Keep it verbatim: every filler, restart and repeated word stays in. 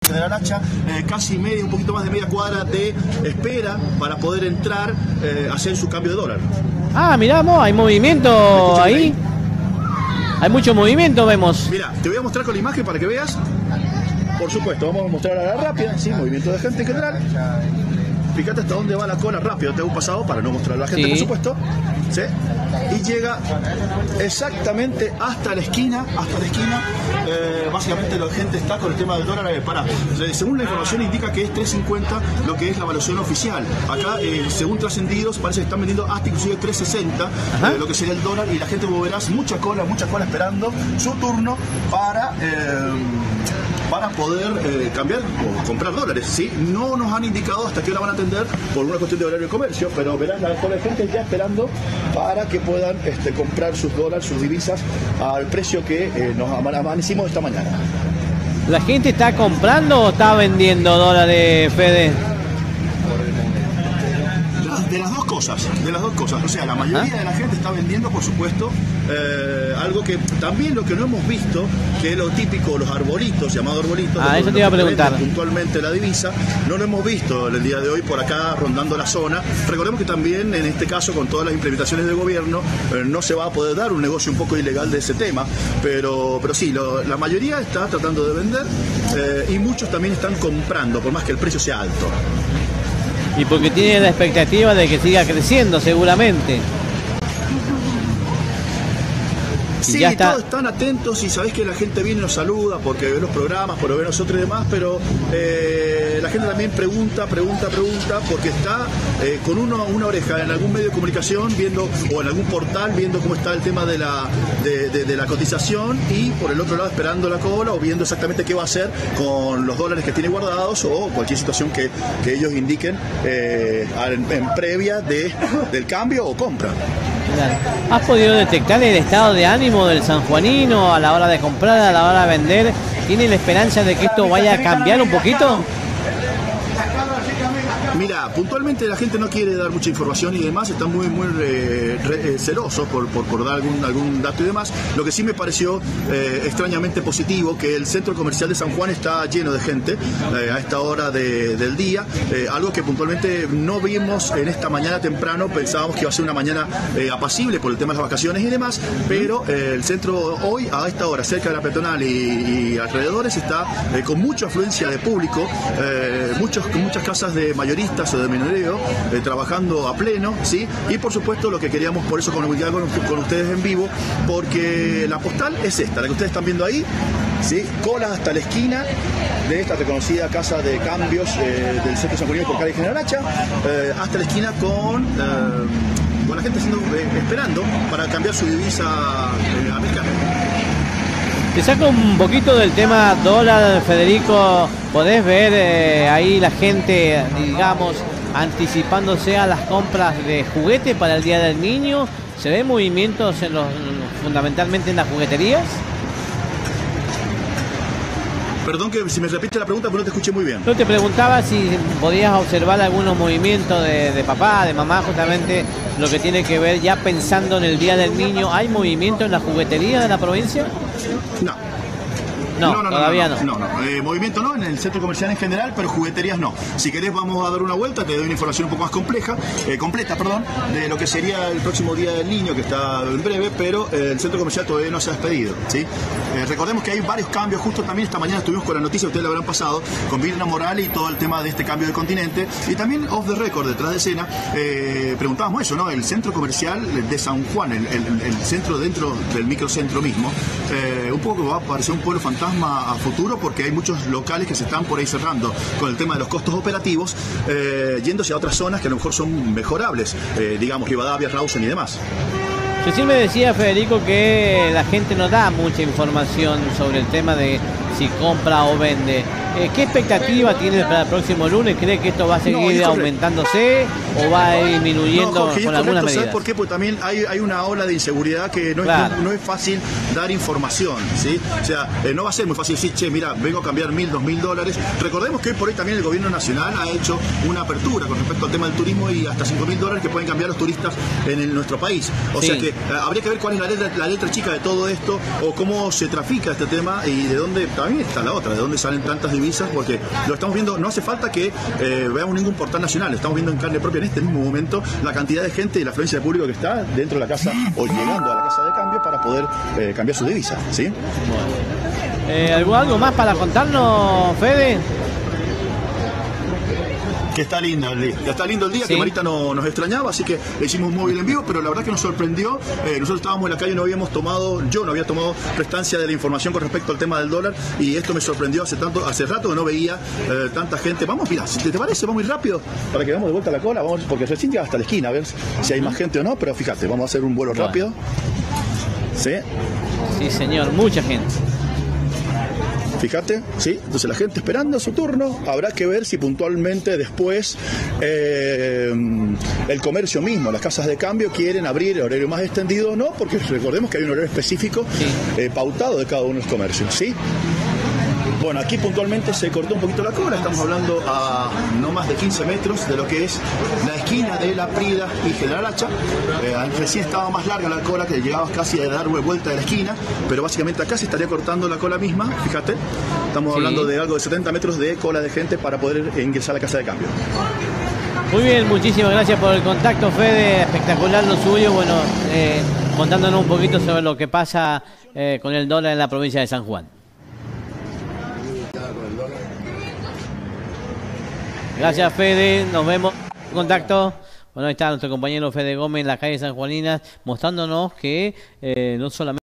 General Hacha, eh, casi media, un poquito más de media cuadra de espera para poder entrar eh, a hacer su cambio de dólar. Ah, miramos, hay movimiento ahí. ahí. Hay mucho movimiento, vemos. Mira, te voy a mostrar con la imagen para que veas. Por supuesto, vamos a mostrar a la rápida, sí, movimiento de gente en general. Fíjate hasta dónde va la cola rápido, te hago un pasado para no mostrar a la gente, sí. Por supuesto. ¿Sí? Y llega exactamente hasta la esquina, hasta la esquina. Eh, básicamente la gente está con el tema del dólar. Eh, para, según la información indica que es tres cincuenta lo que es la evaluación oficial. Acá, eh, según trascendidos, parece que están vendiendo hasta inclusive tres sesenta, eh, lo que sería el dólar, y la gente, como verás, mucha cola, mucha cola esperando su turno para... Eh, para poder eh, cambiar o comprar dólares, ¿sí? No nos han indicado hasta qué hora van a atender por una cuestión de horario de comercio, pero verás la cola de gente ya esperando para que puedan este, comprar sus dólares, sus divisas al precio que eh, nos amanecimos esta mañana. ¿La gente está comprando o está vendiendo dólares, Fede? De las dos cosas, de las dos cosas. O sea, la mayoría ¿Ah? de la gente está vendiendo, por supuesto, eh, algo que también lo que no hemos visto, que es lo típico, los arbolitos, llamados arbolitos. Ah, eso te iba a preguntar. Puntualmente la divisa, no lo hemos visto el día de hoy por acá rondando la zona. Recordemos que también en este caso, con todas las implementaciones del gobierno, eh, no se va a poder dar un negocio un poco ilegal de ese tema, pero, pero sí, lo, la mayoría está tratando de vender eh, y muchos también están comprando, por más que el precio sea alto. Y porque tiene la expectativa de que siga creciendo seguramente. Sí, ya está. Todos están atentos y sabés que la gente viene y nos saluda porque ve los programas, por ver nosotros y demás, pero eh, la gente también pregunta, pregunta, pregunta, porque está eh, con uno, una oreja en algún medio de comunicación viendo, o en algún portal viendo cómo está el tema de la, de, de, de la cotización, y por el otro lado esperando la cola o viendo exactamente qué va a hacer con los dólares que tiene guardados o cualquier situación que, que ellos indiquen eh, en, en previa de, del cambio o compra. ¿Has podido detectar el estado de ánimo del sanjuanino a la hora de comprar, a la hora de vender? ¿Tiene la esperanza de que esto vaya a cambiar un poquito? Mira, puntualmente la gente no quiere dar mucha información y demás, están muy muy eh, re, eh, celosos por, por, por dar algún, algún dato y demás. Lo que sí me pareció eh, extrañamente positivo, que el centro comercial de San Juan está lleno de gente eh, a esta hora de, del día, eh, algo que puntualmente no vimos en esta mañana temprano. Pensábamos que iba a ser una mañana eh, apacible por el tema de las vacaciones y demás, pero eh, el centro hoy a esta hora, cerca de la peatonal y, y alrededores, está eh, con mucha afluencia de público, eh, muchos, muchas casas de mayoría o de minoreo eh, trabajando a pleno, ¿sí? Y por supuesto lo que queríamos por eso comunicar con, con ustedes en vivo, porque la postal es esta, la que ustedes están viendo ahí, ¿sí? Cola hasta la esquina de esta reconocida casa de cambios eh, del centro sanjuanino por calle General Hacha, eh, hasta la esquina con, eh, con la gente haciendo, eh, esperando para cambiar su divisa eh, americana. Te saco un poquito del tema dólar, Federico. Podés ver eh, ahí la gente, digamos, anticipándose a las compras de juguete para el Día del Niño. ¿Se ven movimientos en los, fundamentalmente en las jugueterías? Perdón que si me repite la pregunta, pero no te escuché muy bien. Yo te preguntaba si podías observar algunos movimientos de, de papá, de mamá, justamente lo que tiene que ver ya pensando en el Día del Niño. ¿Hay movimiento en la juguetería de la provincia? No. No, no, no, todavía no. No, no, no. Eh, movimiento no, en el centro comercial en general, pero jugueterías no. Si querés vamos a dar una vuelta, te doy una información un poco más compleja, eh, completa, perdón, de lo que sería el próximo Día del Niño, que está en breve, pero eh, el centro comercial todavía no se ha despedido, ¿sí? Eh, recordemos que hay varios cambios, justo también esta mañana estuvimos con la noticia, ustedes la habrán pasado, con Virna Morales y todo el tema de este cambio de continente, y también off the record, detrás de escena, eh, preguntábamos eso, ¿no? El centro comercial de San Juan, el, el, el centro dentro del microcentro mismo, eh, un poco va a parecer un pueblo fantasma a futuro, porque hay muchos locales que se están por ahí cerrando con el tema de los costos operativos, eh, yéndose a otras zonas que a lo mejor son mejorables, eh, digamos Rivadavia, Rawson y demás. Recién me decía Federico que la gente no da mucha información sobre el tema de si compra o vende. Eh, ¿Qué expectativa tiene para el próximo lunes? ¿Cree que esto va a seguir no, aumentándose? o va a ir disminuyendo no, Jorge, con es algunas correcto, medidas? ¿sabes por qué? Porque también hay, hay una ola de inseguridad que no, Claro. es, no, no es fácil dar información, ¿sí? O sea, eh, no va a ser muy fácil decir, che, mira, vengo a cambiar mil, dos mil dólares. Recordemos que hoy por hoy también el gobierno nacional ha hecho una apertura con respecto al tema del turismo y hasta cinco mil dólares que pueden cambiar los turistas en el- nuestro país. O Sí. sea que eh, habría que ver cuál es la letra, la letra chica de todo esto o cómo se trafica este tema y de dónde también está la otra, de dónde salen tantas divisas, porque lo estamos viendo, no hace falta que eh, veamos ningún portal nacional, estamos viendo en carne propia en este mismo momento la cantidad de gente y la afluencia de público que está dentro de la casa o llegando a la casa de cambio para poder eh, cambiar su divisa, ¿sí? Eh, ¿algo, ¿Algo más para contarnos, Fede? Que está lindo el día, está lindo el día, Sí. que Marita no, nos extrañaba, así que le hicimos un móvil en vivo, pero la verdad que nos sorprendió. Eh, nosotros estábamos en la calle y no habíamos tomado, yo no había tomado prestancia de la información con respecto al tema del dólar, y esto me sorprendió hace tanto, hace rato que no veía eh, tanta gente. Vamos, mira, si te, te parece, vamos muy rápido para que veamos de vuelta la cola, vamos, porque recién llega hasta la esquina, a ver si hay más gente o no, pero fíjate, vamos a hacer un vuelo Bueno. rápido. ¿Sí? Sí, señor, mucha gente. Fíjate, ¿sí? Entonces la gente esperando su turno, habrá que ver si puntualmente después eh, el comercio mismo, las casas de cambio quieren abrir el horario más extendido o no, porque recordemos que hay un horario específico Sí. eh, pautado de cada uno de los comercios, ¿sí? Bueno, aquí puntualmente se cortó un poquito la cola, estamos hablando a no más de quince metros de lo que es la esquina de La Prida y General Hacha. Eh, recién estaba más larga la cola, que llegabas casi a dar vuelta de la esquina, pero básicamente acá se estaría cortando la cola misma, fíjate. Estamos Sí. hablando de algo de setenta metros de cola de gente para poder ingresar a la casa de cambio. Muy bien, muchísimas gracias por el contacto, Fede. Espectacular lo suyo. Bueno, eh, contándonos un poquito sobre lo que pasa eh, con el dólar en la provincia de San Juan. Gracias, Fede. Nos vemos en contacto. Bueno, ahí está nuestro compañero Fede Gómez en la calle San Juaninas, mostrándonos que eh, no solamente